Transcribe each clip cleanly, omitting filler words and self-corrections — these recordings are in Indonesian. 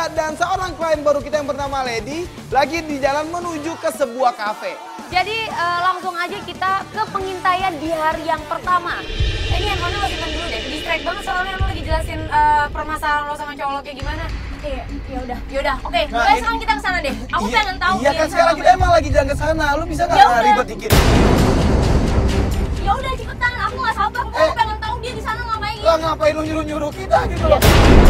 Dirga dan seorang klien baru kita yang bernama Lady lagi di jalan menuju ke sebuah kafe. Jadi langsung aja kita ke pengintaian di hari yang pertama. Ini handphonenya lo simpan dulu deh, distract banget soalnya lo lagi jelasin permasalahan lo sama cowok lo kayak gimana. Yaudah, oke. Nah, sekarang kita kesana deh. Aku pengen tahu. Iya kan sekarang kita emang lagi jalan ke sana. Lu bisa nggak ribet dikit? Ya udah cepetan, aku nggak sabar. Aku pengen tahu dia di sana ngapain. Lah ngapain lu nyuruh kita gitu loh?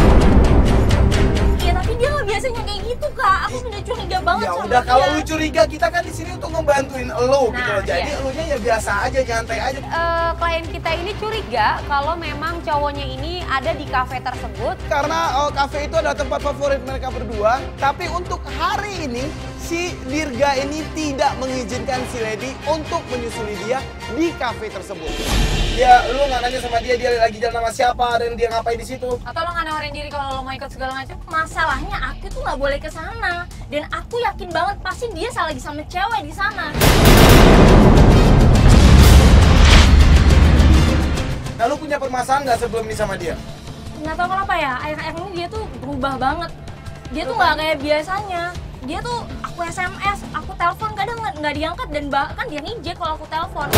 Iya tapi dia nggak biasanya kayak gitu kak. Aku udah curiga banget ya sama udah dia. kalau lu curiga kita kan di sini untuk ngebantuin lu gitu loh. Jadi iya. elunya ya biasa aja, nyantai aja. Klien kita ini curiga kalau memang cowoknya ini ada di kafe tersebut. Karena kafe itu adalah tempat favorit mereka berdua. Tapi untuk hari ini si Dirga ini tidak mengizinkan si Lady untuk menyusuli dia di kafe tersebut. Ya, lu nggak nanya sama dia lagi jalan sama siapa dan dia ngapain di situ? Atau lo nggak nawarin diri kalau lo mau ikut segala macam? Masalahnya aku tuh nggak boleh ke sana dan aku yakin banget pasti dia lagi sama cewek di sana. Nah, lu punya permasalahan nggak sebelum ini sama dia? Nggak tahu kenapa ya, akhir-akhir ini dia tuh berubah banget. Dia tuh nggak kayak biasanya. Dia tuh aku SMS, aku telepon kadang nggak diangkat dan bahkan dia ngejek kalau aku telepon.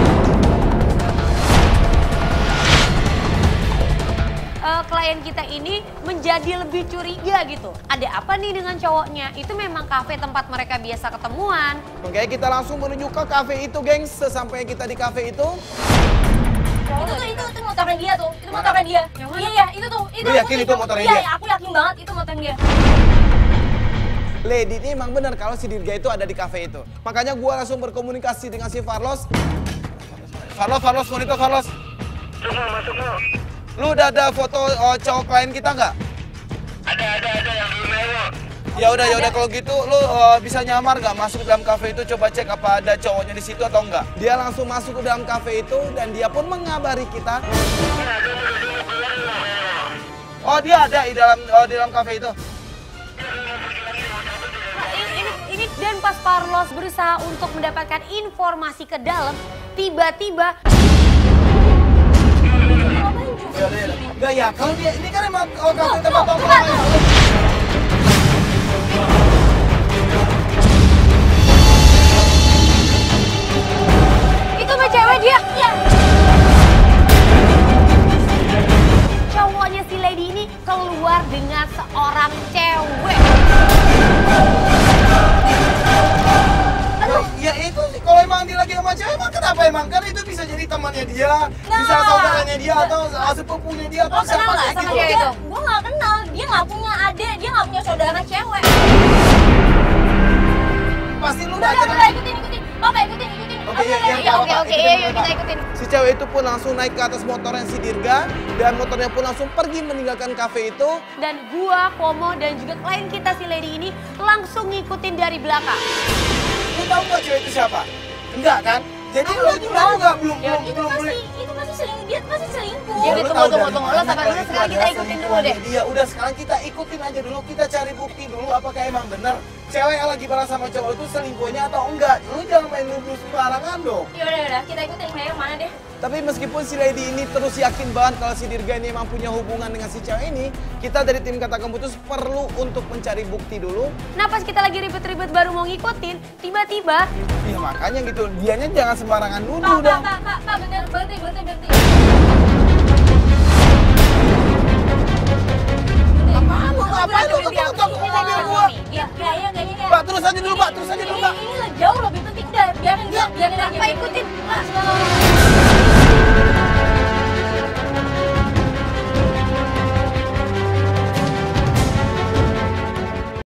Klien kita ini menjadi lebih curiga gitu. Ada apa nih dengan cowoknya? Itu memang kafe tempat mereka biasa ketemuan. Oke, kita langsung menuju ke kafe itu, gengs. Sesampainya kita di kafe itu. Itu motornya dia tuh. Itu motornya dia. Iya, itu tuh. Lu yakin itu motornya dia? Iya, aku yakin banget itu motornya dia. Lady ini emang benar kalau si Dirga itu ada di kafe itu. Makanya gua langsung berkomunikasi dengan si Farlos. Farlos, monitor Farlos. Masuk. Lu udah ada foto cowok klien kita nggak? Ada yang belum lewat. Ya udah kalau gitu lu bisa nyamar nggak masuk ke dalam kafe itu, coba cek apa ada cowoknya di situ atau enggak. Dia langsung masuk ke dalam kafe itu dan dia pun mengabari kita. Oh, dia ada di dalam kafe itu. Ini dan pas Carlos berusaha untuk mendapatkan informasi ke dalam, tiba-tiba Enggak ya, kalau dia ini kan emang kafe tempat tongkrongan. itu sama cewek dia. Ya. Cowoknya si Lady ini keluar dengan seorang cewek. Ya itu sih, kalau emang dia lagi sama cewek, emang kenapa emang? Kan itu bisa jadi temannya dia, bisa saudaranya dia, atau sepupunya dia, atau siapa kayak gitu. Dia, gue gak kenal, dia gak punya adik, dia gak punya saudara cewek. Pasti lu udah Udah, ikutin. Papa, ikutin. Oke, Kita ikutin. Si cewek itu pun langsung naik ke atas motornya si Dirga, dan motornya pun langsung pergi meninggalkan kafe itu. Dan gua, Komo, dan juga klien kita si Lady ini langsung ngikutin dari belakang. Lu tahu nggak cewek itu siapa? Enggak kan? Jadi lu tahu nggak belum boleh. Itu pasti selingkuh. Ya, Jadi tunggu. Lo sabar dulu, sekarang kita ikutin dulu deh. Dia udah sekarang kita ikutin aja dulu, kita cari bukti dulu apakah emang benar cewek yang lagi bareng sama cowok itu selingkuhnya atau enggak. Lu jangan main nuduh sembarangan dong. Yaudah, kita ikutin yang mana deh. Tapi meskipun si Lady ini terus yakin banget kalau si Dirga ini emang punya hubungan dengan si cewek ini, kita dari tim Kata Keputus perlu untuk mencari bukti dulu. Nah pas kita lagi ribet-ribet baru mau ngikutin, tiba-tiba... Iya makanya gitu, dianya jangan sembarangan nuduh dong. Pak, bener, berhenti. Apaan lu? Ngapain lu ketok mobil gua? Iya. Pak, terus aja dulu, Pak. Ini jauh lebih penting, biarin dia. Pak, ikutin.